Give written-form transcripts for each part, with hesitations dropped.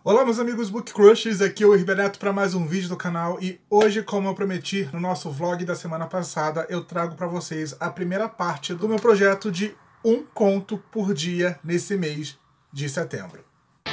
Olá meus amigos Book Crushers, aqui é o Ribeneto para mais um vídeo do canal e hoje, como eu prometi no nosso vlog da semana passada, eu trago para vocês a primeira parte do meu projeto de um conto por dia nesse mês de setembro.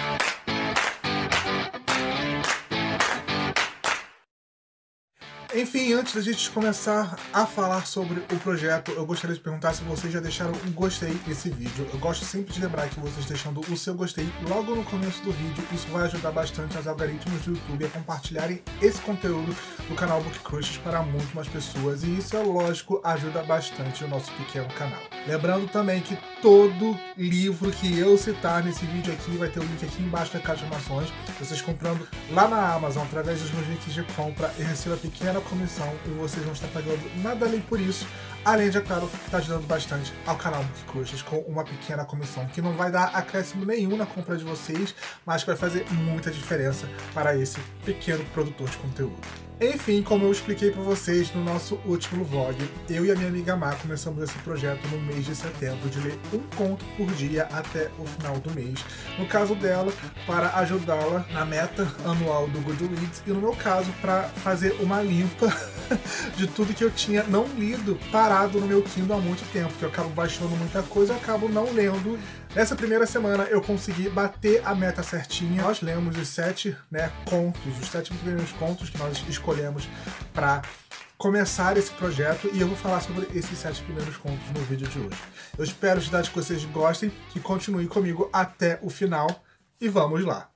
Enfim, antes da gente começar a falar sobre o projeto, eu gostaria de perguntar se vocês já deixaram um gostei nesse vídeo. Eu gosto sempre de lembrar que vocês deixando o seu gostei logo no começo do vídeo, isso vai ajudar bastante os algoritmos do YouTube a compartilharem esse conteúdo do canal Book Crushers para muito mais pessoas, e isso, é lógico, ajuda bastante o nosso pequeno canal. Lembrando também que todo livro que eu citar nesse vídeo aqui vai ter o link aqui embaixo da caixa de informações. Vocês comprando lá na Amazon através dos meus links de compra e receba pequena comissão e vocês vão estar pagando nada além por isso, além de, é claro, estar ajudando bastante ao canal Book Crushers com uma pequena comissão que não vai dar acréscimo nenhum na compra de vocês, mas que vai fazer muita diferença para esse pequeno produtor de conteúdo. Enfim, como eu expliquei para vocês no nosso último vlog, eu e a minha amiga Má começamos esse projeto no mês de setembro de ler um conto por dia até o final do mês. No caso dela, para ajudá-la na meta anual do Goodreads, e no meu caso, para fazer uma limpa de tudo que eu tinha não lido, parado no meu Kindle há muito tempo, que eu acabo baixando muita coisa e acabo não lendo. Nessa primeira semana eu consegui bater a meta certinha. Nós lemos os 7 contos, os 7 primeiros contos que nós escolhemos para começar esse projeto, e eu vou falar sobre esses 7 primeiros contos no vídeo de hoje. Eu espero de verdade que vocês gostem, que continuem comigo até o final, e vamos lá!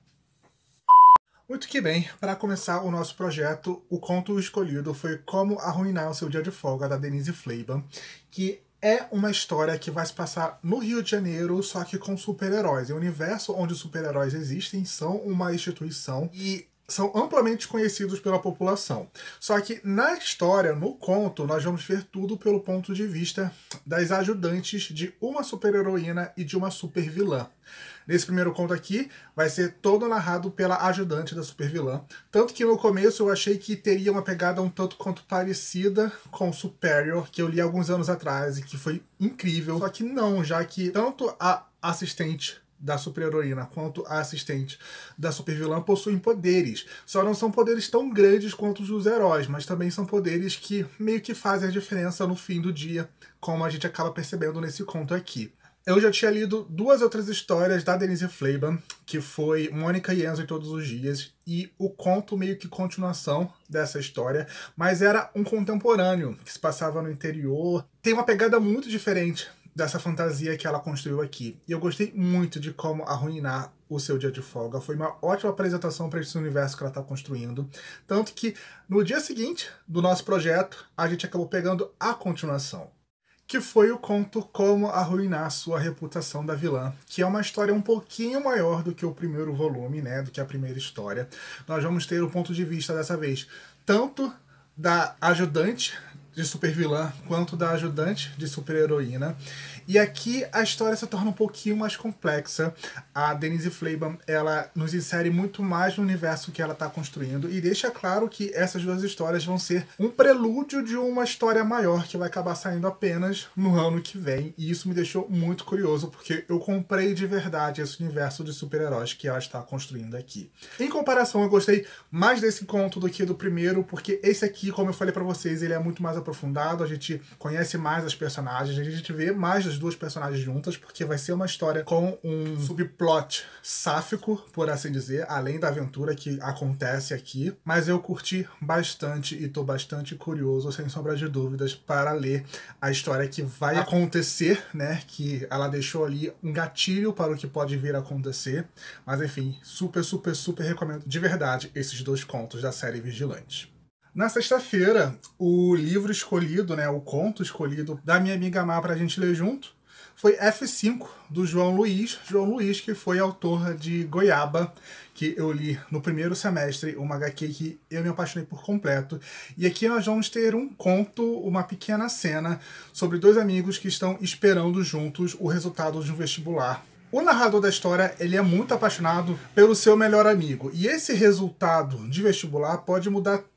Muito que bem, para começar o nosso projeto, o conto escolhido foi Como Arruinar o Seu Dia de Folga, da Denise Fleiban, que é uma história que vai se passar no Rio de Janeiro, só que com super-heróis. É um universo onde os super-heróis existem, são uma instituição e são amplamente conhecidos pela população. Só que na história, no conto, nós vamos ver tudo pelo ponto de vista das ajudantes de uma super-heroína e de uma super-vilã. Nesse primeiro conto aqui, vai ser todo narrado pela ajudante da super-vilã. Tanto que no começo eu achei que teria uma pegada um tanto quanto parecida com Superior, que eu li alguns anos atrás e que foi incrível. Só que não, já que tanto a assistente da super-heroína quanto a assistente da super-vilã possuem poderes. Só não são poderes tão grandes quanto os dos heróis, mas também são poderes que meio que fazem a diferença no fim do dia, como a gente acaba percebendo nesse conto aqui. Eu já tinha lido 2 outras histórias da Denise Fleiban, que foi Mônica e Enzo em Todos os Dias, e o conto meio que continuação dessa história, mas era um contemporâneo, que se passava no interior. Tem uma pegada muito diferente dessa fantasia que ela construiu aqui. E eu gostei muito de Como Arruinar o Seu Dia de Folga. Foi uma ótima apresentação para esse universo que ela está construindo. Tanto que no dia seguinte do nosso projeto, a gente acabou pegando a continuação, que foi o conto Como Arruinar Sua Reputação, da Vilã, que é uma história um pouquinho maior do que o primeiro volume, do que a primeira história. Nós vamos ter o ponto de vista dessa vez tanto da ajudante de super-vilã quanto da ajudante de super-heroína. E aqui a história se torna um pouquinho mais complexa. A Denise Fleiban, ela nos insere muito mais no universo que ela está construindo e deixa claro que essas 2 histórias vão ser um prelúdio de uma história maior que vai acabar saindo apenas no ano que vem. E isso me deixou muito curioso, porque eu comprei de verdade esse universo de super-heróis que ela está construindo aqui. Em comparação, eu gostei mais desse conto do que do primeiro, porque esse aqui, como eu falei para vocês, ele é muito mais aprofundado, a gente conhece mais as personagens, a gente vê mais as 2 personagens juntas, porque vai ser uma história com um subplot sáfico, por assim dizer, além da aventura que acontece aqui. Mas eu curti bastante e tô bastante curioso, sem sombra de dúvidas, para ler a história que vai acontecer, que ela deixou ali um gatilho para o que pode vir a acontecer. Mas enfim, super, super, super recomendo de verdade esses 2 contos da série Vigilante. Na sexta-feira, o livro escolhido, o conto escolhido da minha amiga Má pra gente ler junto, foi F5, do João Luiz. João Luiz, que foi autor de Goiaba, que eu li no primeiro semestre, uma HQ que eu me apaixonei por completo. E aqui nós vamos ter um conto, uma pequena cena, sobre 2 amigos que estão esperando juntos o resultado de um vestibular. O narrador da história, ele é muito apaixonado pelo seu melhor amigo. E esse resultado de vestibular pode mudar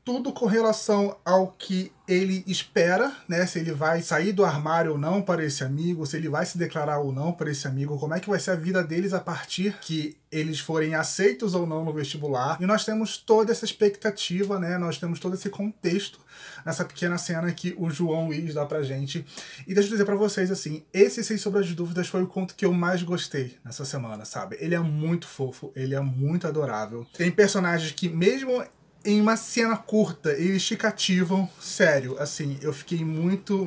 tudo com relação ao que ele espera, né? Se ele vai sair do armário ou não para esse amigo, se ele vai se declarar ou não para esse amigo, como é que vai ser a vida deles a partir que eles forem aceitos ou não no vestibular. E nós temos toda essa expectativa, né? Nós temos todo esse contexto nessa pequena cena que o João Luiz dá pra gente. E deixa eu dizer pra vocês, assim, esse, sem sombra de dúvidas, foi o conto que eu mais gostei nessa semana, sabe? Ele é muito fofo, ele é muito adorável. Tem personagens que, mesmo em uma cena curta, eles te cativam. Sério, assim, eu fiquei muito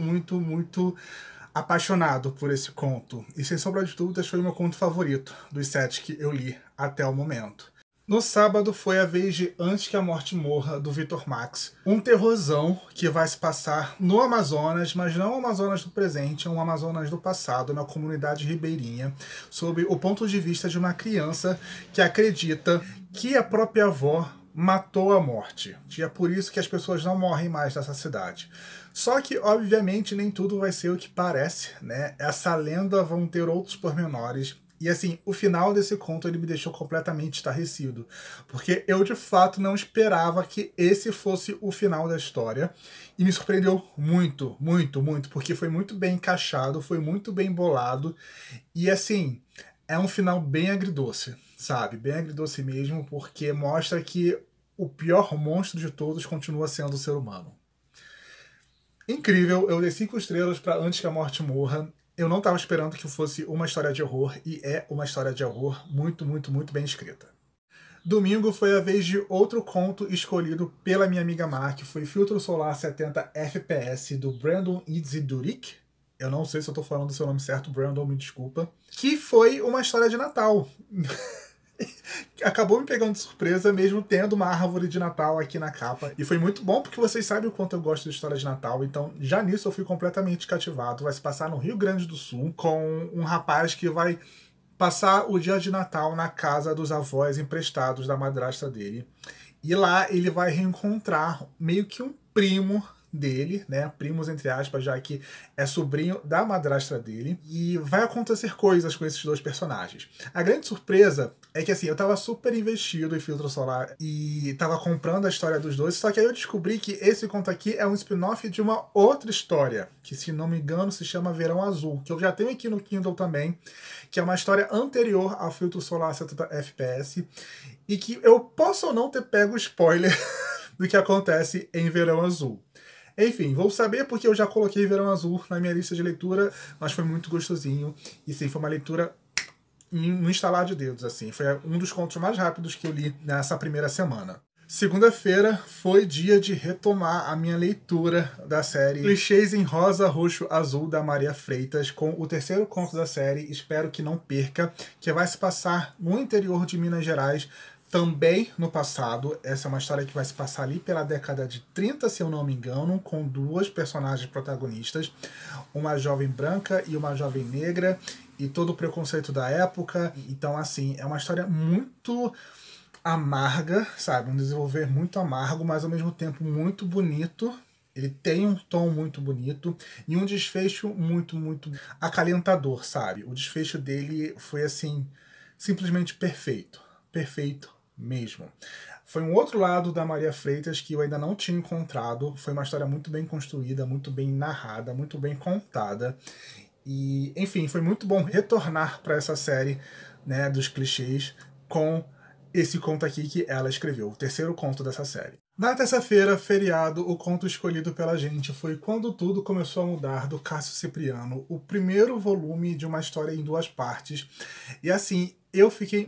apaixonado por esse conto. E sem sombra de dúvidas foi o meu conto favorito dos 7 que eu li até o momento. No sábado foi a vez de Antes que a Morte Morra, do Victor Max. Um terrorzão que vai se passar no Amazonas, mas não o Amazonas do presente, é um Amazonas do passado, na comunidade ribeirinha, sob o ponto de vista de uma criança que acredita que a própria avó matou a morte. E é por isso que as pessoas não morrem mais nessa cidade. Só que, obviamente, nem tudo vai ser o que parece, né? Essa lenda vão ter outros pormenores. E assim, o final desse conto ele me deixou completamente estarrecido. Porque eu, de fato, não esperava que esse fosse o final da história. E me surpreendeu muito, porque foi muito bem encaixado, foi muito bem bolado. E assim, é um final bem agridoce, sabe? Bem agridoce mesmo, porque mostra que o pior monstro de todos continua sendo o ser humano. Incrível, eu dei 5 estrelas para Antes que a Morte Morra. Eu não estava esperando que fosse uma história de horror, e é uma história de horror muito bem escrita. Domingo foi a vez de outro conto escolhido pela minha amiga Mar, que foi Filtro Solar 70 FPS, do Brandon Idziduric. Eu não sei se eu tô falando o seu nome certo, Brandon, me desculpa. Que foi uma história de Natal. Acabou me pegando de surpresa, mesmo tendo uma árvore de Natal aqui na capa. E foi muito bom, porque vocês sabem o quanto eu gosto de história de Natal, então já nisso eu fui completamente cativado. Vai se passar no Rio Grande do Sul, com um rapaz que vai passar o dia de Natal na casa dos avós emprestados da madrasta dele. E lá ele vai reencontrar meio que um primo dele, né, primos entre aspas, já que é sobrinho da madrasta dele, e vai acontecer coisas com esses dois personagens. A grande surpresa é que assim, eu tava super investido em Filtro Solar e tava comprando a história dos dois, só que aí eu descobri que esse conto aqui é um spin-off de uma outra história, que se não me engano se chama Verão Azul, que eu já tenho aqui no Kindle também, que é uma história anterior ao Filtro Solar 70 FPS, e que eu posso ou não ter pego spoiler do que acontece em Verão Azul. Enfim, vou saber porque eu já coloquei Verão Azul na minha lista de leitura, mas foi muito gostosinho. E sim, foi uma leitura no instalar de dedos, assim. Foi um dos contos mais rápidos que eu li nessa primeira semana. Segunda-feira foi dia de retomar a minha leitura da série Clichês em Rosa, Roxo, Azul, da Maria Freitas, com o terceiro conto da série, Espero que Não Perca, que vai se passar no interior de Minas Gerais, também no passado. Essa é uma história que vai se passar ali pela década de 30, se eu não me engano, com duas personagens protagonistas, uma jovem branca e uma jovem negra, e todo o preconceito da época. Então, assim, é uma história muito amarga, sabe? Um desenvolver muito amargo, mas ao mesmo tempo muito bonito. Ele tem um tom muito bonito e um desfecho muito acalentador, sabe? O desfecho dele foi, assim, simplesmente perfeito. Perfeito mesmo. Foi um outro lado da Maria Freitas que eu ainda não tinha encontrado. Foi uma história muito bem construída, muito bem narrada, muito bem contada. E, enfim, foi muito bom retornar para essa série, né, dos clichês com esse conto aqui que ela escreveu, o terceiro conto dessa série. Na terça-feira, feriado, o conto escolhido pela gente foi Quando Tudo Começou a Mudar, do Cássio Cipriano, o primeiro volume de uma história em 2 partes. E assim, eu fiquei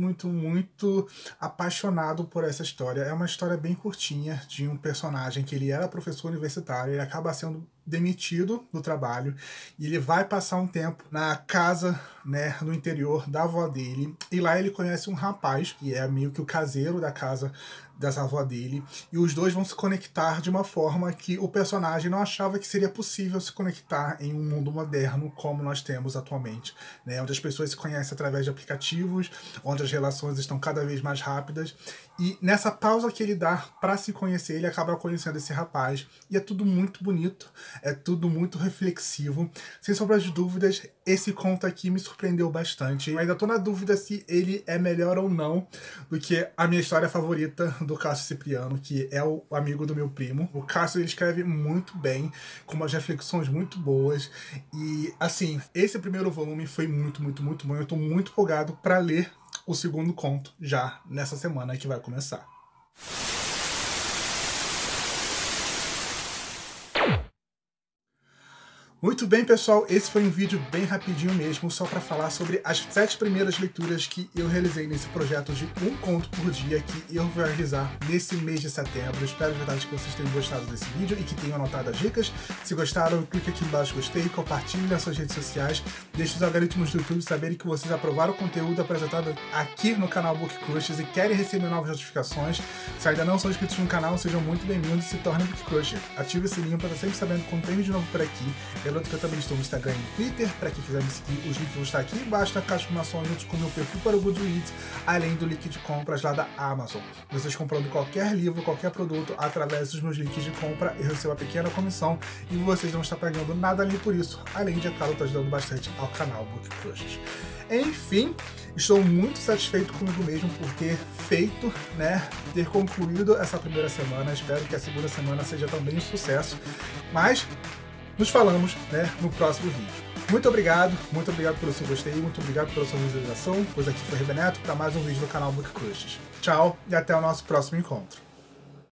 muito apaixonado por essa história. É uma história bem curtinha de um personagem que ele era professor universitário, ele acaba sendo demitido do trabalho e ele vai passar um tempo na casa, né, no interior da avó dele, e lá ele conhece um rapaz que é meio que o caseiro da casa dessa avó dele, e os dois vão se conectar de uma forma que o personagem não achava que seria possível se conectar em um mundo moderno como nós temos atualmente, né, onde as pessoas se conhecem através de aplicativos, onde as relações estão cada vez mais rápidas, e nessa pausa que ele dá para se conhecer, ele acaba conhecendo esse rapaz, e é tudo muito bonito, é tudo muito reflexivo. Sem sombra de dúvidas, esse conto aqui me surpreendeu bastante. Eu ainda tô na dúvida se ele é melhor ou não do que a minha história favorita do Cássio Cipriano, que é o amigo do meu primo. O Cássio, ele escreve muito bem, com umas reflexões muito boas. E, assim, esse primeiro volume foi muito bom. Eu tô muito empolgado para ler o segundo conto já nessa semana que vai começar. Muito bem, pessoal, esse foi um vídeo bem rapidinho mesmo, só para falar sobre as 7 primeiras leituras que eu realizei nesse projeto de um conto por dia que eu vou realizar nesse mês de setembro. Espero de verdade que vocês tenham gostado desse vídeo e que tenham anotado as dicas. Se gostaram, clique aqui embaixo gostei, compartilhe nas suas redes sociais, deixe os algoritmos do YouTube saberem que vocês aprovaram o conteúdo apresentado aqui no canal Book Crushes e querem receber novas notificações. Se ainda não são inscritos no canal, sejam muito bem-vindos e se tornem Book Crusher. Ative o sininho para estar sempre sabendo quando tem vídeo novo por aqui. Lembrando que eu também estou no Instagram e no Twitter, para quem quiser me seguir, os links vão estar aqui embaixo na caixa de informações, junto com o meu perfil para o Goodreads, além do link de compras lá da Amazon. Vocês comprando qualquer livro, qualquer produto, através dos meus links de compra, eu recebo uma pequena comissão e vocês não estão pagando nada ali por isso, além de, é claro, estar ajudando bastante ao canal Book Crushes. Enfim, estou muito satisfeito comigo mesmo por ter feito, ter concluído essa primeira semana. Espero que a segunda semana seja também um sucesso, mas nos falamos, no próximo vídeo. Muito obrigado pelo seu gostei, muito obrigado pela sua visualização, pois aqui foi Rebeneto para mais um vídeo do canal Book Crushes. Tchau e até o nosso próximo encontro.